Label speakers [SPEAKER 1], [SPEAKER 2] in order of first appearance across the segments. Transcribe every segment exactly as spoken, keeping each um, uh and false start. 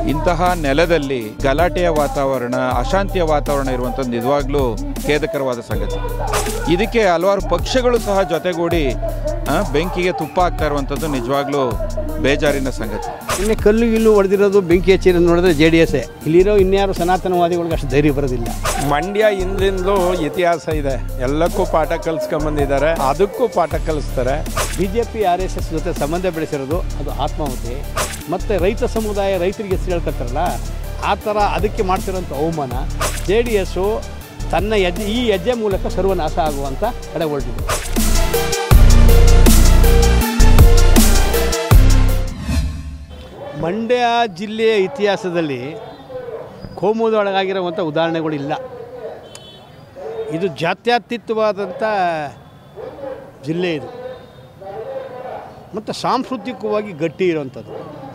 [SPEAKER 1] ಇಂತಹ ನೆಲದಲ್ಲಿ ಗಲಾಟೆಯ ವಾತಾವರಣ, ಅಶಾಂತಿಯ ವಾತಾವರಣ ಇರುವಂಥದ್ದು ನಿಜವಾಗ್ಲೂ ಖೇದಕರವಾದ ಸಂಗತಿ. ಇದಕ್ಕೆ ಹಲವಾರು ಪಕ್ಷಗಳು ಸಹ ಜೊತೆಗೂಡಿ ಬೆಂಕಿಗೆ ತುಪ್ಪ ಹಾಕ್ತಾ ಇರುವಂಥದ್ದು ನಿಜವಾಗ್ಲೂ ಬೇಜಾರಿನ ಸಂಗತಿ.
[SPEAKER 2] ಇನ್ನೇ ಕಲ್ಲು ಗಿಲ್ಲು ಹೊಡೆದಿರೋದು, ಬೆಂಕಿ ಹಚ್ಚಿರೋದು ನೋಡಿದ್ರೆ ಜೆ ಡಿ ಎಸ್ಸೇ. ಇಲ್ಲಿರೋ ಇನ್ಯಾರು ಸನಾತನವಾದಿಗಳಿಗೆ ಅಷ್ಟು ಧೈರ್ಯ ಬರೋದಿಲ್ಲ.
[SPEAKER 3] ಮಂಡ್ಯ ಹಿಂದಿಂದಲೂ ಇತಿಹಾಸ ಇದೆ, ಎಲ್ಲಕ್ಕೂ ಪಾಠ ಕಲಿಸ್ಕೊಂಬಂದಿದ್ದಾರೆ, ಅದಕ್ಕೂ ಪಾಠ ಕಲಿಸ್ತಾರೆ.
[SPEAKER 2] B J P R S S ಜೊತೆ ಸಂಬಂಧ ಬೆಳೆಸಿರೋದು ಅದು ಆತ್ಮಾಹುತಿ. ಮತ್ತು ರೈತ ಸಮುದಾಯ ರೈತರಿಗೆ ಹೆಸರು ಹೇಳ್ಕೊತಾರಲ್ಲ, ಆ ಥರ ಅದಕ್ಕೆ ಮಾಡ್ತಿರೋಂಥ ಅವಮಾನ. ಜೆ ಡಿ ಎಸ್ಸು ತನ್ನ ಹೆಜ್ಜೆ ಈ ಹೆಜ್ಜೆ ಮೂಲಕ ಸರ್ವನಾಶ ಆಗುವಂಥ ಕಡೆ ಹೊರಟಿದೆ. ಮಂಡ್ಯ ಜಿಲ್ಲೆಯ ಇತಿಹಾಸದಲ್ಲಿ ಕೋಮುದೊಳಗಾಗಿರುವಂಥ ಉದಾಹರಣೆಗಳಿಲ್ಲ. ಇದು ಜಾತ್ಯತೀತವಾದಂಥ ಜಿಲ್ಲೆ ಇದು, ಮತ್ತು ಸಾಂಸ್ಕೃತಿಕವಾಗಿ ಗಟ್ಟಿ ಇರುವಂಥದ್ದು.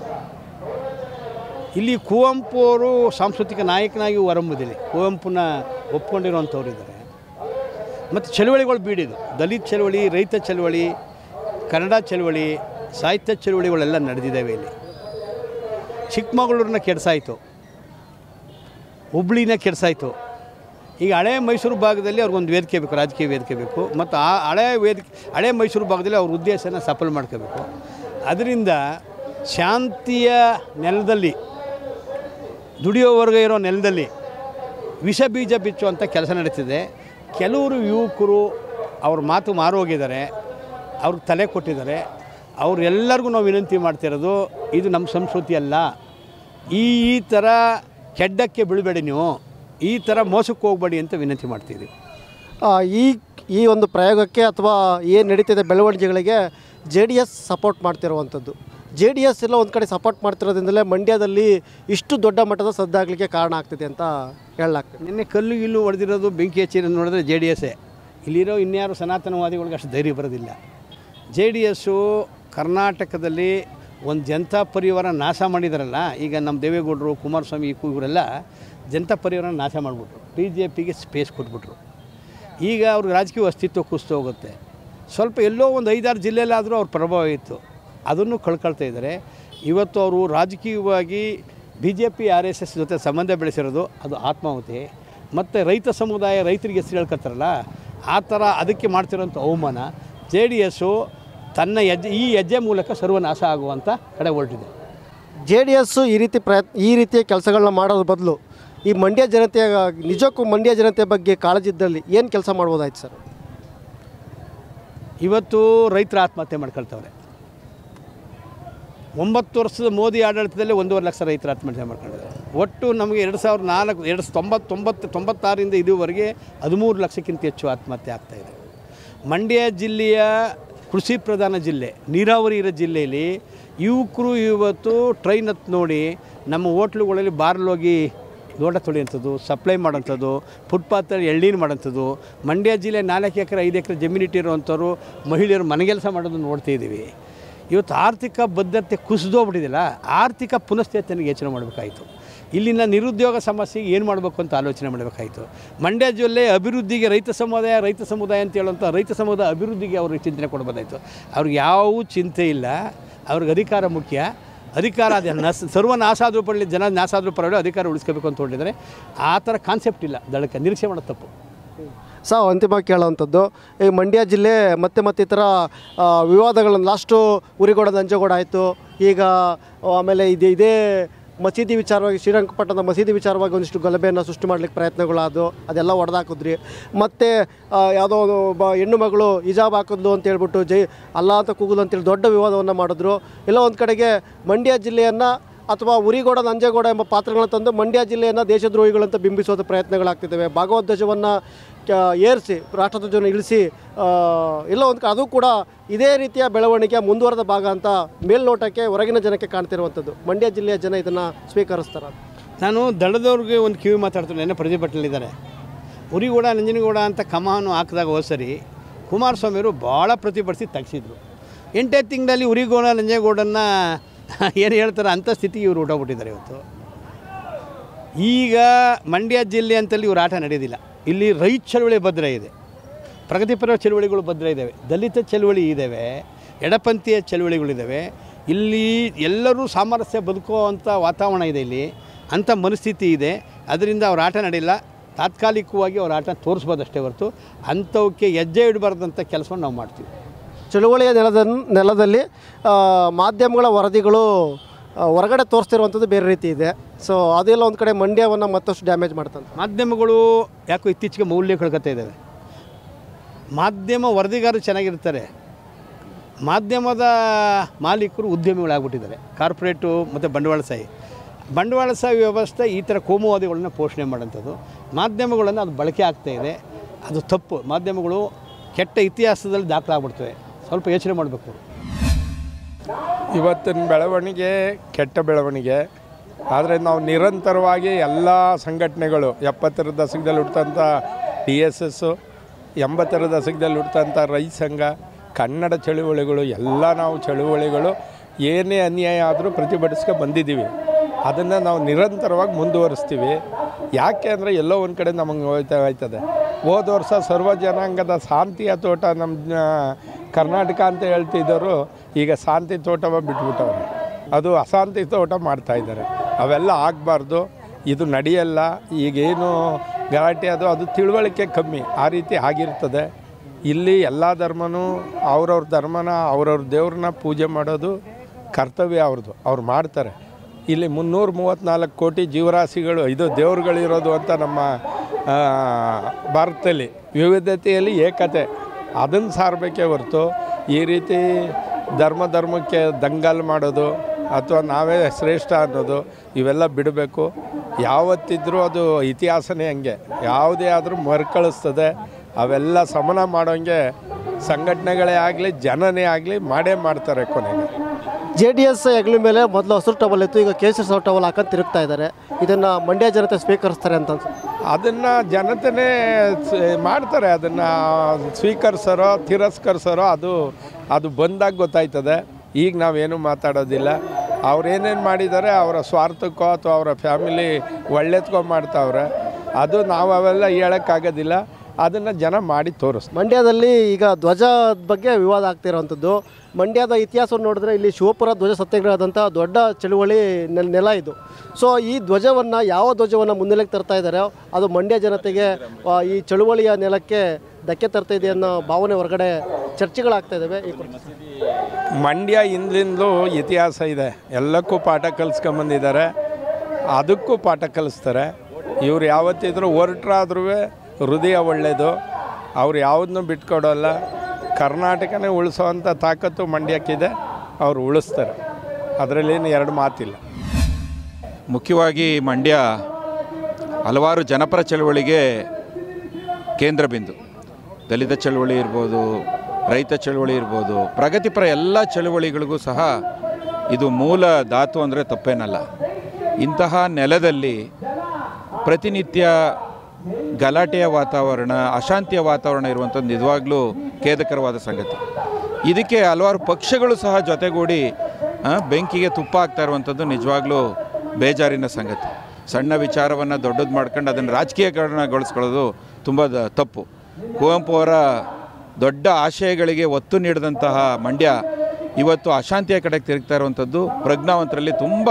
[SPEAKER 2] ಇಲ್ಲಿ ಕುವೆಂಪು ಅವರು ಸಾಂಸ್ಕೃತಿಕ ನಾಯಕನಾಗಿ ಹೊರಹೊಮ್ಮಿದಲ್ಲಿ ಕುವೆಂಪುನ ಒಪ್ಕೊಂಡಿರುವಂಥವ್ರು ಇದ್ದಾರೆ. ಮತ್ತು ಚಳುವಳಿಗಳು ಬೀಡಿದು, ದಲಿತ ಚಳುವಳಿ, ರೈತ ಚಳುವಳಿ, ಕನ್ನಡ ಚಳುವಳಿ, ಸಾಹಿತ್ಯ ಚಳುವಳಿಗಳೆಲ್ಲ ನಡೆದಿದ್ದಾವೆ. ಇಲ್ಲಿ ಚಿಕ್ಕಮಗಳೂರನ್ನ ಕೆಡಿಸಾಯಿತು, ಹುಬ್ಳಿನ ಕೆಡಿಸಾಯಿತು. ಈಗ ಹಳೆ ಮೈಸೂರು ಭಾಗದಲ್ಲಿ ಅವ್ರಿಗೊಂದು ವೇದಿಕೆ ಬೇಕು, ರಾಜಕೀಯ ವೇದಿಕೆ ಬೇಕು. ಮತ್ತು ಆ ಹಳೆ ವೇದಿಕೆ ಹಳೆ ಮೈಸೂರು ಭಾಗದಲ್ಲಿ ಅವ್ರ ಉದ್ದೇಶನ ಸಫಲ ಮಾಡ್ಕೋಬೇಕು. ಅದರಿಂದ ಶಾಂತಿಯ ನೆಲದಲ್ಲಿ, ದುಡಿಯೋ ವರ್ಗ ಇರೋ ನೆಲದಲ್ಲಿ ವಿಷ ಬೀಜ ಬಿಚ್ಚುವಂಥ ಕೆಲಸ ನಡೀತಿದೆ. ಕೆಲವರು ಯುವಕರು ಅವ್ರ ಮಾತು ಮಾರೋಗಿದ್ದಾರೆ, ಅವ್ರಿಗೆ ತಲೆ ಕೊಟ್ಟಿದ್ದಾರೆ. ಅವ್ರೆಲ್ಲರಿಗೂ ನಾವು ವಿನಂತಿ ಮಾಡ್ತಿರೋದು, ಇದು ನಮ್ಮ ಸಂಸ್ಕೃತಿ ಅಲ್ಲ, ಈ ಈ ಥರ ಕೆಡ್ಡಕ್ಕೆ ಬೀಳಬೇಡಿ, ನೀವು ಈ ಥರ ಮೋಸಕ್ಕೆ ಹೋಗಬೇಡಿ ಅಂತ ವಿನಂತಿ ಮಾಡ್ತಿದ್ದೀವಿ.
[SPEAKER 4] ಈ ಈ ಒಂದು ಪ್ರಯೋಗಕ್ಕೆ ಅಥವಾ ಏನು ನಡೀತಿದೆ ಬೆಳವಣಿಗೆಗಳಿಗೆ ಜೆ ಡಿ ಎಸ್ ಸಪೋರ್ಟ್ ಮಾಡ್ತಿರುವಂಥದ್ದು. ಜೆ ಡಿ ಎಸ್ ಎಲ್ಲ ಒಂದು ಕಡೆ ಸಪೋರ್ಟ್ ಮಾಡ್ತಿರೋದ್ರಿಂದಲೇ ಮಂಡ್ಯದಲ್ಲಿ ಇಷ್ಟು ದೊಡ್ಡ ಮಟ್ಟದ ಸದ್ದಾಗಲಿಕ್ಕೆ ಕಾರಣ ಆಗ್ತಿದೆ ಅಂತ ಹೇಳಲಾಗ್ತದೆ.
[SPEAKER 2] ನಿನ್ನೆ ಕಲ್ಲು ಗಿಲ್ಲು ಹೊಡೆದಿರೋದು, ಬೆಂಕಿ ಹಚ್ಚಿರೋದು ನೋಡಿದ್ರೆ ಜೆ ಡಿ ಎಸ್ಸೇ. ಇಲ್ಲಿರೋ ಇನ್ಯಾರು ಸನಾತನವಾದಿಗಳಿಗೆ ಅಷ್ಟು ಧೈರ್ಯ ಬರೋದಿಲ್ಲ. ಜೆ ಡಿ ಎಸ್ಸು ಕರ್ನಾಟಕದಲ್ಲಿ ಒಂದು ಜನತಾ ಪರಿವಾರ ನಾಶ ಮಾಡಿದಾರಲ್ಲ. ಈಗ ನಮ್ಮ ದೇವೇಗೌಡರು, ಕುಮಾರಸ್ವಾಮಿ, ಇವರೆಲ್ಲ ಜನತಾ ಪರಿವಾರ ನಾಶ ಮಾಡಿಬಿಟ್ರು, ಬಿ ಜೆ ಪಿಗೆ ಸ್ಪೇಸ್ ಕೊಟ್ಬಿಟ್ರು. ಈಗ ಅವ್ರಿಗೆ ರಾಜಕೀಯ ಅಸ್ತಿತ್ವ ಕುಸಿದು ಹೋಗುತ್ತೆ. ಸ್ವಲ್ಪ ಎಲ್ಲೋ ಒಂದು ಐದಾರು ಜಿಲ್ಲೆಯಲ್ಲಾದರೂ ಅವ್ರ ಪ್ರಭಾವ ಇತ್ತು, ಅದನ್ನು ಕಳ್ಕೊಳ್ತಾ ಇದ್ದಾರೆ. ಇವತ್ತು ಅವರು ರಾಜಕೀಯವಾಗಿ B J P R S S ಜೊತೆ ಸಂಬಂಧ ಬೆಳೆಸಿರೋದು ಅದು ಆತ್ಮಾಹುತಿ. ಮತ್ತು ರೈತ ಸಮುದಾಯ ರೈತರಿಗೆ ಹೆಸರು ಹೇಳ್ಕೊತಾರಲ್ಲ, ಆ ಥರ ಅದಕ್ಕೆ ಮಾಡ್ತಿರೋಂಥ ಅವಮಾನ. ಜೆ ಡಿ ಎಸ್ಸು ತನ್ನ ಹೆಜ್ಜೆ ಈ ಹೆಜ್ಜೆ ಮೂಲಕ ಸರ್ವನಾಶ ಆಗುವಂಥ ಕಡೆ ಹೊರಟಿದೆ.
[SPEAKER 4] ಜೆ ಡಿ ಎಸ್ಸು ಈ ರೀತಿ ಪ್ರಯತ್ನ ಈ ರೀತಿಯ ಕೆಲಸಗಳನ್ನ ಮಾಡೋದ್ರ ಬದಲು ಈ ಮಂಡ್ಯ ಜನತೆಯ ನಿಜಕ್ಕೂ ಮಂಡ್ಯ ಜನತೆ ಬಗ್ಗೆ ಕಾಳಜಿ ಇದ್ದಲ್ಲಿ ಏನು ಕೆಲಸ ಮಾಡ್ಬೋದಾಯ್ತು ಸರ್?
[SPEAKER 2] ಇವತ್ತು ರೈತರ ಆತ್ಮಹತ್ಯೆ ಮಾಡ್ಕೊಳ್ತವ್ರೆ. ಒಂಬತ್ತು ವರ್ಷದ ಮೋದಿ ಆಡಳಿತದಲ್ಲಿ ಒಂದೂವರೆ ಲಕ್ಷ ರೈತರ ಆತ್ಮಹತ್ಯೆ ಮಾಡ್ಕೊಂಡಿದ್ದಾರೆ. ಒಟ್ಟು ನಮಗೆ ಎರಡು ಸಾವಿರದ ನಾಲ್ಕು ಎರಡು ತೊಂಬತ್ತೊಂಬತ್ತು ತೊಂಬತ್ತಾರರಿಂದ ಇದುವರೆಗೆ ಹದಿಮೂರು ಲಕ್ಷಕ್ಕಿಂತ ಹೆಚ್ಚು ಆತ್ಮಹತ್ಯೆ ಆಗ್ತಾಯಿದೆ. ಮಂಡ್ಯ ಜಿಲ್ಲೆಯ ಕೃಷಿ ಪ್ರಧಾನ ಜಿಲ್ಲೆ, ನೀರಾವರಿ ಇರೋ ಜಿಲ್ಲೆಯಲ್ಲಿ ಯುವಕರು ಇವತ್ತು ಟ್ರೈನ್ ಹತ್ತು ನೋಡಿ ನಮ್ಮ ಹೋಟ್ಲುಗಳಲ್ಲಿ ಬಾರ್ಲೋಗಿ ಲೋಟ ತೊಳೆಯುವಂಥದ್ದು, ಸಪ್ಲೈ ಮಾಡೋಂಥದ್ದು, ಫುಟ್ಪಾತಲ್ಲಿ ಎಳ್ನೀರು ಮಾಡೋಂಥದ್ದು. ಮಂಡ್ಯ ಜಿಲ್ಲೆ ನಾಲ್ಕು ಎಕರೆ ಐದು ಎಕರೆ ಜಮೀನಿಟ್ಟಿರುವಂಥವ್ರು ಮಹಿಳೆಯರು ಮನೆಗೆಲಸ ಮಾಡೋದನ್ನು ನೋಡ್ತಾ ಇದ್ದೀವಿ. ಇವತ್ತು ಆರ್ಥಿಕ ಬದ್ಧತೆ ಕುಸಿದೋಗ್ಬಿಟ್ಟಿದೆಯಲ್ಲ, ಆರ್ಥಿಕ ಪುನಶ್ಚೇತನಿಗೆ ಯೋಚನೆ ಮಾಡಬೇಕಾಯಿತು. ಇಲ್ಲಿನ ನಿರುದ್ಯೋಗ ಸಮಸ್ಯೆಗೆ ಏನು ಮಾಡಬೇಕು ಅಂತ ಆಲೋಚನೆ ಮಾಡಬೇಕಾಯಿತು. ಮಂಡ್ಯ ಜಿಲ್ಲೆ ಅಭಿವೃದ್ಧಿಗೆ ರೈತ ಸಮುದಾಯ ರೈತ ಸಮುದಾಯ ಅಂತ ಹೇಳುವಂಥ ರೈತ ಸಮುದಾಯ ಅಭಿವೃದ್ಧಿಗೆ ಅವ್ರಿಗೆ ಚಿಂತನೆ ಕೊಡ್ಬೋದಾಯಿತು. ಅವ್ರಿಗೆ ಯಾವ ಚಿಂತೆ ಇಲ್ಲ, ಅವ್ರಿಗೆ ಅಧಿಕಾರ ಮುಖ್ಯ. ಅಧಿಕಾರ ಅದು ನಸ್ ಸರ್ವನಾಶಾದರೂ ಪಡಲಿ, ಜನ ನಾಶಾದರೂ ಪರವಾಗಿ ಅಧಿಕಾರ ಉಳಿಸ್ಕೋಬೇಕು ಅಂತ ಹೊರಟಿದ್ದಾರೆ. ಆ ಥರ ಕಾನ್ಸೆಪ್ಟ್ ಇಲ್ಲ ದಳಕ್ಕೆ, ನಿರೀಕ್ಷೆ ಮಾಡೋದು ತಪ್ಪು.
[SPEAKER 4] ಸಹ ಅಂತಿಮವಾಗಿ ಕೇಳೋವಂಥದ್ದು, ಈ ಮಂಡ್ಯ ಜಿಲ್ಲೆ ಮತ್ತೆ ಮತ್ತೆ ಈ ಥರ ವಿವಾದಗಳನ್ನು ಲಾಸ್ಟು ಉರಿಗೌಡ ನಂಜೇಗೌಡ ಆಯಿತು, ಈಗ ಆಮೇಲೆ ಇದೇ ಇದೇ ಮಸೀದಿ ವಿಚಾರವಾಗಿ ಶ್ರೀರಂಗಪಟ್ಟಣದ ಮಸೀದಿ ವಿಚಾರವಾಗಿ ಒಂದಿಷ್ಟು ಗಲಭೆಯನ್ನು ಸೃಷ್ಟಿ ಮಾಡಲಿಕ್ಕೆ ಪ್ರಯತ್ನಗಳಾದವು, ಅದೆಲ್ಲ ಹೊಡೆದಾಕಿದ್ರಿ. ಮತ್ತು ಯಾವುದೋ ಒಂದು ಒಬ್ಬ ಹೆಣ್ಣು ಮಗಳು ಹಿಜಾಬ್ ಹಾಕಿದ್ಲು ಅಂತ ಹೇಳ್ಬಿಟ್ಟು ಜೈ ಅಲ್ಲ ಅಂತ ಕೂಗುದು ಅಂತೇಳಿ ದೊಡ್ಡ ವಿವಾದವನ್ನು ಮಾಡಿದ್ರು. ಎಲ್ಲ ಒಂದು ಕಡೆಗೆ ಮಂಡ್ಯ ಜಿಲ್ಲೆಯನ್ನು ಅಥವಾ ಉರಿಗೌಡ ನಂಜೇಗೌಡ ಎಂಬ ಪಾತ್ರಗಳನ್ನು ತಂದು ಮಂಡ್ಯ ಜಿಲ್ಲೆಯನ್ನು ದೇಶದ್ರೋಹಿಗಳಂತ ಬಿಂಬಿಸೋದು ಪ್ರಯತ್ನಗಳಾಗ್ತಿದ್ದಾವೆ. ಭಾಗವಧ್ವಜವನ್ನು ಏರಿಸಿ ರಾಷ್ಟ್ರಧ್ವಜವನ್ನು ಇಳಿಸಿ ಎಲ್ಲ ಒಂದು ಅದು ಕೂಡ ಇದೇ ರೀತಿಯ ಬೆಳವಣಿಗೆ ಮುಂದುವರೆದ ಭಾಗ ಅಂತ ಮೇಲ್ನೋಟಕ್ಕೆ ಹೊರಗಿನ ಜನಕ್ಕೆ ಕಾಣ್ತಿರುವಂಥದ್ದು. ಮಂಡ್ಯ ಜಿಲ್ಲೆಯ ಜನ ಇದನ್ನು ಸ್ವೀಕರಿಸ್ತಾರೆ.
[SPEAKER 2] ನಾನು ದಳದವ್ರಿಗೆ ಒಂದು ಕಿವಿ ಮಾತಾಡ್ತೀನಿ, ನೆನ್ನೆ ಪ್ರತಿಭಟನೆಯಲ್ಲಿದ್ದಾರೆ. ಉರಿಗೌಡ ನಂಜನಗೌಡ ಅಂತ ಕಮಾನು ಹಾಕಿದಾಗ ಹೋದ ಸರಿ ಕುಮಾರಸ್ವಾಮಿಯವರು ಭಾಳ ಪ್ರತಿಭಟಿಸಿ ತೆಗೆಸಿದ್ರು. ಎಂಟೇ ತಿಂಗಳಲ್ಲಿ ಉರಿಗೌಡ ನಂಜೇಗೌಡನ್ನ ಏನು ಹೇಳ್ತಾರೆ ಅಂಥ ಸ್ಥಿತಿಗೆ ಇವರು ಹೊಟ್ಟೋಗ್ಬಿಟ್ಟಿದ್ದಾರೆ. ಇವತ್ತು ಈಗ ಮಂಡ್ಯ ಜಿಲ್ಲೆ ಅಂತಲ್ಲಿ ಇವ್ರ ಆಟ ನಡೆಯೋದಿಲ್ಲ. ಇಲ್ಲಿ ರೈತ ಚಳವಳಿ ಭದ್ರ ಇದೆ, ಪ್ರಗತಿಪರ ಚಳುವಳಿಗಳು ಭದ್ರ ಇದ್ದಾವೆ, ದಲಿತ ಚಳುವಳಿ ಇದ್ದಾವೆ, ಎಡಪಂಥೀಯ ಚಳುವಳಿಗಳಿದ್ದಾವೆ. ಇಲ್ಲಿ ಎಲ್ಲರೂ ಸಾಮರಸ್ಯ ಬದುಕುವಂಥ ವಾತಾವರಣ ಇದೆ, ಇಲ್ಲಿ ಅಂಥ ಮನಸ್ಥಿತಿ ಇದೆ. ಅದರಿಂದ ಅವ್ರ ಆಟ ನಡೆಯಿಲ್ಲ, ತಾತ್ಕಾಲಿಕವಾಗಿ ಅವ್ರ ಆಟ ತೋರಿಸ್ಬೋದಷ್ಟೇ ಹೊರತು ಅಂಥವಕ್ಕೆ ಹೆಜ್ಜೆ ಇಡಬಾರ್ದಂಥ ಕೆಲಸವನ್ನು ನಾವು ಮಾಡ್ತೀವಿ.
[SPEAKER 4] ಚಳುವಳಿಯ ನೆಲದ ನೆಲದಲ್ಲಿ ಮಾಧ್ಯಮಗಳ ವರದಿಗಳು ಹೊರಗಡೆ ತೋರಿಸ್ತಿರುವಂಥದ್ದು ಬೇರೆ ರೀತಿ ಇದೆ. ಸೊ ಅದೆಲ್ಲ ಒಂದು ಕಡೆ ಮಂಡ್ಯವನ್ನು ಮತ್ತಷ್ಟು ಡ್ಯಾಮೇಜ್ ಮಾಡ್ತಂತೆ.
[SPEAKER 2] ಮಾಧ್ಯಮಗಳು ಯಾಕೋ ಇತ್ತೀಚೆಗೆ ಮೌಲ್ಯ ಕಳ್ಕೊತಾ ಇದ್ದಾವೆ. ಮಾಧ್ಯಮ ವರದಿಗಾರರು ಚೆನ್ನಾಗಿರ್ತಾರೆ, ಮಾಧ್ಯಮದ ಮಾಲೀಕರು ಉದ್ಯಮಿಗಳಾಗ್ಬಿಟ್ಟಿದ್ದಾರೆ. ಕಾರ್ಪೊರೇಟು ಮತ್ತು ಬಂಡವಾಳಶಾಹಿ ಬಂಡವಾಳಶಾಹಿ ವ್ಯವಸ್ಥೆ ಈ ಥರ ಕೋಮುವಾದಿಗಳನ್ನ ಪೋಷಣೆ ಮಾಡೋಂಥದ್ದು. ಮಾಧ್ಯಮಗಳನ್ನು ಅದು ಬಳಕೆ ಆಗ್ತಾಯಿದೆ, ಅದು ತಪ್ಪು. ಮಾಧ್ಯಮಗಳು ಕೆಟ್ಟ ಇತಿಹಾಸದಲ್ಲಿ ದಾಖಲಾಗ್ಬಿಡ್ತವೆ. ಸ್ವಲ್ಪ ಯೋಚನೆ ಮಾಡಬೇಕು.
[SPEAKER 3] ಇವತ್ತಿನ ಬೆಳವಣಿಗೆ ಕೆಟ್ಟ ಬೆಳವಣಿಗೆ. ಆದರೆ ನಾವು ನಿರಂತರವಾಗಿ ಎಲ್ಲ ಸಂಘಟನೆಗಳು ಎಪ್ಪತ್ತರ ದಶಕದಲ್ಲಿ ಹುಟ್ಟಿದಂಥ ಡಿ ಎಸ್ ಎಸ್ಸು, ಎಂಬತ್ತರ ದಶಕದಲ್ಲಿ ಹುಟ್ಟಿದಂಥ ರೈತ ಸಂಘ, ಕನ್ನಡ ಚಳುವಳಿಗಳು ಎಲ್ಲ ನಾವು ಚಳುವಳಿಗಳು ಏನೇ ಅನ್ಯಾಯ ಆದರೂ ಪ್ರತಿಭಟಿಸ್ಕೊ ಬಂದಿದ್ದೀವಿ. ಅದನ್ನು ನಾವು ನಿರಂತರವಾಗಿ ಮುಂದುವರಿಸ್ತೀವಿ. ಯಾಕೆ ಅಂದರೆ ಎಲ್ಲೋ ಒಂದು ಕಡೆ ನಮಗೆ ಹೋಯ್ತಾ ಹೋಯ್ತದೆ. ಹೋದ ವರ್ಷ ಸರ್ವ ಜನಾಂಗದ ಶಾಂತಿಯ ತೋಟ ನಮ್ಮ ಕರ್ನಾಟಕ ಅಂತ ಹೇಳ್ತಿದ್ದವರು ಈಗ ಶಾಂತಿ ತೋಟವ ಬಿಟ್ಬಿಟ್ಟವ್ರೆ, ಅದು ಅಶಾಂತಿ ತೋಟ ಮಾಡ್ತಾಯಿದ್ದಾರೆ. ಅವೆಲ್ಲ ಆಗಬಾರ್ದು, ಇದು ನಡೆಯಲ್ಲ. ಈಗೇನು ಗಲಾಟೆ ಅದು ಅದು ತಿಳುವಳಿಕೆ ಕಮ್ಮಿ, ಆ ರೀತಿ ಆಗಿರ್ತದೆ. ಇಲ್ಲಿ ಎಲ್ಲ ಧರ್ಮನೂ ಅವ್ರವ್ರ ಧರ್ಮನ ಅವ್ರವ್ರ ದೇವ್ರನ್ನ ಪೂಜೆ ಮಾಡೋದು ಕರ್ತವ್ಯ ಅವ್ರದ್ದು, ಅವ್ರು ಮಾಡ್ತಾರೆ. ಇಲ್ಲಿ ಮುನ್ನೂರ ಮೂವತ್ತ್ನಾಲ್ಕು ಕೋಟಿ ಜೀವರಾಶಿಗಳು ಇದು ದೇವ್ರುಗಳಿರೋದು ಅಂತ ನಮ್ಮ ಭಾರತದಲ್ಲಿ ವಿವಿಧತೆಯಲ್ಲಿ ಏಕತೆ ಅದನ್ನು ಸಾರಬೇಕೇ ಹೊರತು ಈ ರೀತಿ ಧರ್ಮ ಧರ್ಮಕ್ಕೆ ದಂಗಲ್ ಮಾಡೋದು ಅಥವಾ ನಾವೇ ಶ್ರೇಷ್ಠ ಅನ್ನೋದು ಇವೆಲ್ಲ ಬಿಡಬೇಕು. ಯಾವತ್ತಿದ್ರೂ ಅದು ಇತಿಹಾಸನೇ ಹಂಗೆ, ಯಾವುದೇ ಆದರೂ ಮರುಕಳಿಸ್ತದೆ. ಅವೆಲ್ಲ ಸಮನ ಮಾಡೋಂಗೆ ಸಂಘಟನೆಗಳೇ ಆಗಲಿ ಜನನೇ ಆಗಲಿ ಮಾಡೇ ಮಾಡ್ತಾರೆ. ಕೊನೆಗೆ
[SPEAKER 4] ಜೆ ಡಿ ಎಸ್ ಹೆಗ್ಲ ಮೇಲೆ ಮೊದಲು ಹಸಿರು ಟವಲ್ ಇತ್ತು, ಈಗ ಕೇಸರಿ ಟವಲ್ ಹಾಕೊಂಡು ತಿರುಗ್ತಾ ಇದ್ದಾರೆ. ಇದನ್ನು ಮಂಡ್ಯ ಜನತೆ ಸ್ವೀಕರಿಸ್ತಾರೆ ಅಂತ
[SPEAKER 3] ಅದನ್ನು ಜನತೆನೇ ಮಾಡ್ತಾರೆ. ಅದನ್ನು ಸ್ವೀಕರಿಸೋರೋ ತಿರಸ್ಕರಿಸೋರೋ ಅದು ಅದು ಬಂದಾಗ ಗೊತ್ತಾಯ್ತದೆ. ಈಗ ನಾವೇನು ಮಾತಾಡೋದಿಲ್ಲ. ಅವ್ರೇನೇನು ಮಾಡಿದ್ದಾರೆ ಅವರ ಸ್ವಾರ್ಥಕ್ಕೋ ಅಥವಾ ಅವರ ಫ್ಯಾಮಿಲಿ ಒಳ್ಳೆತ್ಕೋ ಮಾಡ್ತಾವ್ರೆ, ಅದು ನಾವು ಅವೆಲ್ಲ ಹೇಳೋಕ್ಕಾಗೋದಿಲ್ಲ. ಅದನ್ನು ಜನ ಮಾಡಿ ತೋರಿಸ್ತಾರೆ.
[SPEAKER 4] ಮಂಡ್ಯದಲ್ಲಿ ಈಗ ಧ್ವಜದ ಬಗ್ಗೆ ವಿವಾದ ಆಗ್ತಿರೋವಂಥದ್ದು. ಮಂಡ್ಯದ ಇತಿಹಾಸವನ್ನು ನೋಡಿದ್ರೆ ಇಲ್ಲಿ ಶಿವಪುರ ಧ್ವಜ ಸತ್ಯಾಗ್ರಹದಂಥ ದೊಡ್ಡ ಚಳುವಳಿ ನೆಲ ಇದು. ಸೊ ಈ ಧ್ವಜವನ್ನು ಯಾವ ಧ್ವಜವನ್ನು ಮುನ್ನೆಲೆಗೆ ತರ್ತಾ ಇದ್ದಾರೆ ಅದು ಮಂಡ್ಯ ಜನತೆಗೆ ಈ ಚಳುವಳಿಯ ನೆಲಕ್ಕೆ ಧಕ್ಕೆ ತರ್ತಾ ಇದೆ ಅನ್ನೋ ಭಾವನೆ ಹೊರಗಡೆ ಚರ್ಚೆಗಳಾಗ್ತಾ ಇದ್ದಾವೆ.
[SPEAKER 3] ಮಂಡ್ಯ ಹಿಂದಿಂದಲೂ ಇತಿಹಾಸ ಇದೆ, ಎಲ್ಲಕ್ಕೂ ಪಾಠ ಕಲಿಸ್ಕೊಂಬಂದಿದ್ದಾರೆ, ಅದಕ್ಕೂ ಪಾಠ ಕಲಿಸ್ತಾರೆ. ಇವ್ರು ಯಾವತ್ತಿದ್ರೂ ಹೊರಟ್ರಾದ್ರೂ ಹೃದಯ ಒಳ್ಳೆಯದು, ಅವ್ರು ಯಾವುದನ್ನೂ ಬಿಟ್ಕೊಡೋಲ್ಲ. ಕರ್ನಾಟಕನೇ ಉಳಿಸೋವಂಥ ತಾಕತ್ತು ಮಂಡ್ಯಕ್ಕಿದೆ, ಅವರು ಉಳಿಸ್ತಾರೆ, ಅದರಲ್ಲೇನು ಎರಡು ಮಾತಿಲ್ಲ.
[SPEAKER 1] ಮುಖ್ಯವಾಗಿ ಮಂಡ್ಯ ಹಲವಾರು ಜನಪರ ಚಳವಳಿಗೆ ಕೇಂದ್ರ ಬಿಂದು. ದಲಿತ ಚಳವಳಿ ಇರ್ಬೋದು, ರೈತ ಚಳವಳಿ ಇರ್ಬೋದು, ಪ್ರಗತಿಪರ ಎಲ್ಲ ಚಳವಳಿಗಳಿಗೂ ಸಹ ಇದು ಮೂಲ ಧಾತು ಅಂದರೆ ತಪ್ಪೇನಲ್ಲ. ಇಂತಹ ನೆಲದಲ್ಲಿ ಪ್ರತಿನಿತ್ಯ ಗಲಾಟೆಯ ವಾತಾವರಣ, ಅಶಾಂತಿಯ ವಾತಾವರಣ ಇರುವಂಥದ್ದು ನಿಜವಾಗ್ಲೂ ಖೇದಕರವಾದ ಸಂಗತಿ. ಇದಕ್ಕೆ ಹಲವಾರು ಪಕ್ಷಗಳು ಸಹ ಜೊತೆಗೂಡಿ ಬೆಂಕಿಗೆ ತುಪ್ಪ ಆಗ್ತಾ ಇರುವಂಥದ್ದು ನಿಜವಾಗ್ಲೂ ಬೇಜಾರಿನ ಸಂಗತಿ. ಸಣ್ಣ ವಿಚಾರವನ್ನು ದೊಡ್ಡದು ಮಾಡ್ಕೊಂಡು ಅದನ್ನು ರಾಜಕೀಯಕರಣಗೊಳಿಸ್ಕೊಳ್ಳೋದು ತುಂಬ ತಪ್ಪು. ಕುವೆಂಪು ಅವರ ದೊಡ್ಡ ಆಶಯಗಳಿಗೆ ಒತ್ತು ನೀಡಿದಂತಹ ಮಂಡ್ಯ ಇವತ್ತು ಅಶಾಂತಿಯ ಕಡೆಗೆ ತಿರುಗ್ತಾ ಇರುವಂಥದ್ದು ಪ್ರಜ್ಞಾವಂತರಲ್ಲಿ ತುಂಬ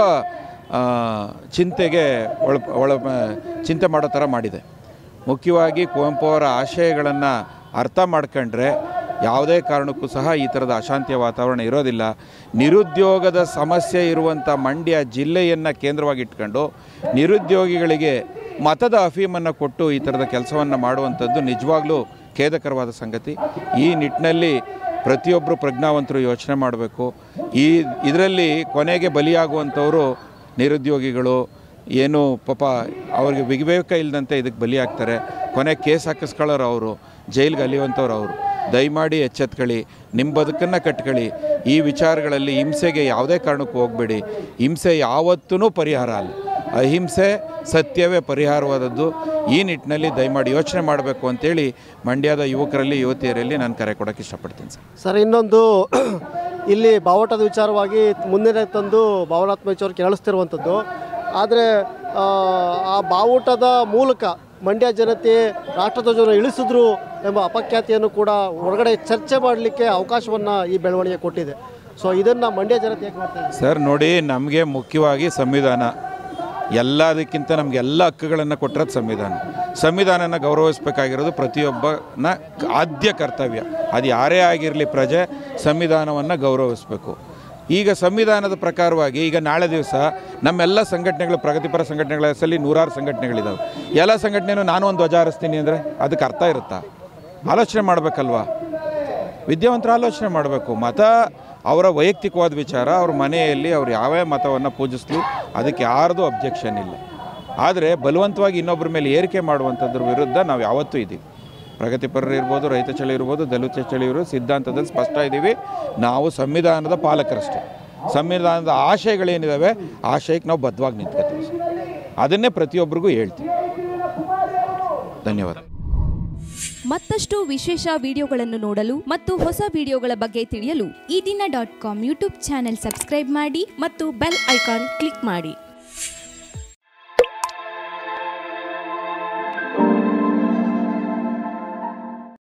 [SPEAKER 1] ಚಿಂತೆಗೆ ಒಳ ಒಳ ಚಿಂತೆ ಮಾಡೋ ಥರ ಮಾಡಿದೆ. ಮುಖ್ಯವಾಗಿ ಕುವೆಂಪು ಅವರ ಆಶಯಗಳನ್ನು ಅರ್ಥ ಮಾಡ್ಕೊಂಡ್ರೆ ಯಾವುದೇ ಕಾರಣಕ್ಕೂ ಸಹ ಈ ಥರದ ಅಶಾಂತಿಯ ವಾತಾವರಣ ಇರೋದಿಲ್ಲ. ನಿರುದ್ಯೋಗದ ಸಮಸ್ಯೆ ಇರುವಂಥ ಮಂಡ್ಯ ಜಿಲ್ಲೆಯನ್ನು ಕೇಂದ್ರವಾಗಿ ಇಟ್ಕೊಂಡು ನಿರುದ್ಯೋಗಿಗಳಿಗೆ ಮತದ ಅಫೀಮನ್ನು ಕೊಟ್ಟು ಈ ಥರದ ಕೆಲಸವನ್ನು ಮಾಡುವಂಥದ್ದು ನಿಜವಾಗ್ಲೂ ಖೇದಕರವಾದ ಸಂಗತಿ. ಈ ನಿಟ್ಟಿನಲ್ಲಿ ಪ್ರತಿಯೊಬ್ಬರು ಪ್ರಜ್ಞಾವಂತರು ಯೋಚನೆ ಮಾಡಬೇಕು. ಈ ಇದರಲ್ಲಿ ಕೊನೆಗೆ ಬಲಿಯಾಗುವಂಥವರು ನಿರುದ್ಯೋಗಿಗಳು. ಏನು ಪಾಪ ಅವ್ರಿಗೆ ವಿವೇಕ ಇಲ್ಲದಂತೆ ಇದಕ್ಕೆ ಬಲಿಯಾಗ್ತಾರೆ. ಕೊನೆ ಕೇಸ್ ಹಾಕಿಸ್ಕೊಳ್ಳೋರು ಅವರು, ಜೈಲಿಗೆ ಅಲಿಯುವಂಥವ್ರು ಅವರು. ದಯಮಾಡಿ ಎಚ್ಚೆತ್ಕೊಳ್ಳಿ, ನಿಮ್ಮ ಬದುಕನ್ನು ಕಟ್ಕೊಳ್ಳಿ. ಈ ವಿಚಾರಗಳಲ್ಲಿ ಹಿಂಸೆಗೆ ಯಾವುದೇ ಕಾರಣಕ್ಕೂ ಹೋಗಬೇಡಿ. ಹಿಂಸೆ ಯಾವತ್ತೂ ಪರಿಹಾರ ಅಲ್ಲ, ಅಹಿಂಸೆ ಸತ್ಯವೇ ಪರಿಹಾರವಾದದ್ದು. ಈ ನಿಟ್ಟಿನಲ್ಲಿ ದಯಮಾಡಿ ಯೋಚನೆ ಮಾಡಬೇಕು ಅಂತೇಳಿ ಮಂಡ್ಯದ ಯುವಕರಲ್ಲಿ ಯುವತಿಯರಲ್ಲಿ ನಾನು ಕರೆ ಕೊಡೋಕ್ಕೆ ಇಷ್ಟಪಡ್ತೀನಿ ಸರ್.
[SPEAKER 4] ಸರ್, ಇನ್ನೊಂದು ಇಲ್ಲಿ ಬಾವುಟದ ವಿಚಾರವಾಗಿ ಮುಂದೆ ತಂದು ಭಾವನಾತ್ಮಕ ಅವ್ರು ಕೇಳಿಸ್ತಿರುವಂಥದ್ದು. ಆದರೆ ಆ ಬಾವುಟದ ಮೂಲಕ ಮಂಡ್ಯ ಜನತೆ ರಾಷ್ಟ್ರಧ್ವಜವನ್ನು ಇಳಿಸಿದ್ರು ಎಂಬ ಅಪಖ್ಯಾತಿಯನ್ನು ಕೂಡ ಹೊರಗಡೆ ಚರ್ಚೆ ಮಾಡಲಿಕ್ಕೆ ಅವಕಾಶವನ್ನು ಈ ಬೆಳವಣಿಗೆ ಕೊಟ್ಟಿದೆ. ಸೊ ಇದನ್ನು ಮಂಡ್ಯ ಜನತೆ ಹೇಗೆ ಮಾಡ್ತಾ ಇದ್ದಾರೆ?
[SPEAKER 1] ಸರ್ ನೋಡಿ, ನಮಗೆ ಮುಖ್ಯವಾಗಿ ಸಂವಿಧಾನ ಎಲ್ಲದಕ್ಕಿಂತ ನಮಗೆ ಎಲ್ಲ ಹಕ್ಕುಗಳನ್ನು ಕೊಟ್ಟಿರೋದು ಸಂವಿಧಾನ. ಸಂವಿಧಾನನ ಗೌರವಿಸಬೇಕಾಗಿರೋದು ಪ್ರತಿಯೊಬ್ಬನ ಆದ್ಯ ಕರ್ತವ್ಯ. ಅದು ಯಾರೇ ಆಗಿರಲಿ, ಪ್ರಜೆ ಸಂವಿಧಾನವನ್ನು ಗೌರವಿಸಬೇಕು. ಈಗ ಸಂವಿಧಾನದ ಪ್ರಕಾರವಾಗಿ ಈಗ ನಾಳೆ ದಿವಸ ನಮ್ಮೆಲ್ಲ ಸಂಘಟನೆಗಳು, ಪ್ರಗತಿಪರ ಸಂಘಟನೆಗಳ ಹೆಸರಲ್ಲಿ ನೂರಾರು ಸಂಘಟನೆಗಳಿದ್ದಾವೆ. ಎಲ್ಲ ಸಂಘಟನೆಯೂ ನಾನು ಒಂದು ಧ್ವಜ ಹಾರಿಸ್ತೀನಿ ಅಂದರೆ ಅದಕ್ಕೆ ಅರ್ಥ ಇರುತ್ತಾ? ಆಲೋಚನೆ ಮಾಡಬೇಕಲ್ವಾ? ವಿದ್ಯಾವಂತರ ಆಲೋಚನೆ ಮಾಡಬೇಕು. ಮತ ಅವರ ವೈಯಕ್ತಿಕವಾದ ವಿಚಾರ. ಅವ್ರ ಮನೆಯಲ್ಲಿ ಅವ್ರು ಯಾವ್ಯಾವ ಮತವನ್ನು ಪೂಜಿಸಲಿ, ಅದಕ್ಕೆ ಯಾರ್ದು ಅಬ್ಜೆಕ್ಷನ್ ಇಲ್ಲ. ಆದರೆ ಬಲವಂತವಾಗಿ ಇನ್ನೊಬ್ಬರ ಮೇಲೆ ಏರಿಕೆ ಮಾಡುವಂಥದ್ರ ವಿರುದ್ಧ ನಾವು ಯಾವತ್ತೂ ಇದ್ದೀವಿ. ಪ್ರಗತಿಪರರು ಇರ್ಬೋದು, ರೈತ ಚಳಿ ಇರ್ಬೋದು, ದಲಿತ ಚಳಿ ಇರ್ಬೋದು, ಸಿದ್ಧಾಂತದಲ್ಲಿ ಸ್ಪಷ್ಟ ಇದ್ದೀವಿ. ನಾವು ಸಂವಿಧಾನದ ಪಾಲಕರಷ್ಟೇ. ಸಂವಿಧಾನದ ಆಶಯಗಳೇನಿದ್ದಾವೆ ಆಶಯಕ್ಕೆ ನಾವು ಬದ್ಧವಾಗಿ ನಿಂತ್ಕೊತೀವಿ. ಅದನ್ನೇ ಪ್ರತಿಯೊಬ್ಬರಿಗೂ ಹೇಳ್ತೀವಿ. ಧನ್ಯವಾದ.
[SPEAKER 5] ಮತ್ತಷ್ಟು ವಿಶೇಷ ವಿಡಿಯೋಗಳನ್ನು ನೋಡಲು ಮತ್ತು ಹೊಸ ವಿಡಿಯೋಗಳ ಬಗ್ಗೆ ತಿಳಿಯಲು Ee Dina dot com YouTube channel subscribe ಮಾಡಿ ಮತ್ತು ಬೆಲ್ ಐಕಾನ್ ಕ್ಲಿಕ್ ಮಾಡಿ.